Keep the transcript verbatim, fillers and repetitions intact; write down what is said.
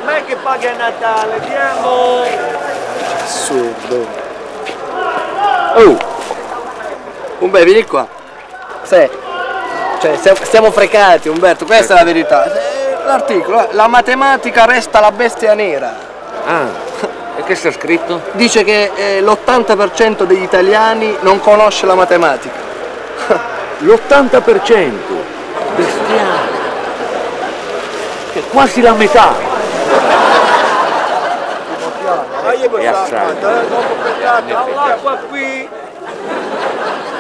Ma è che paghi a Natale, diamo! Assurdo. Oh! Umberto, vieni qua. Sì. Cioè, stiamo frecati, Umberto, questa è la verità. L'articolo, la matematica resta la bestia nera. Ah, e che sta scritto? Dice che eh, l'ottanta per cento degli italiani non conosce la matematica. L'ottanta per cento? Bestiale! Che quasi la metà! Ma io E assai. all'acqua qui!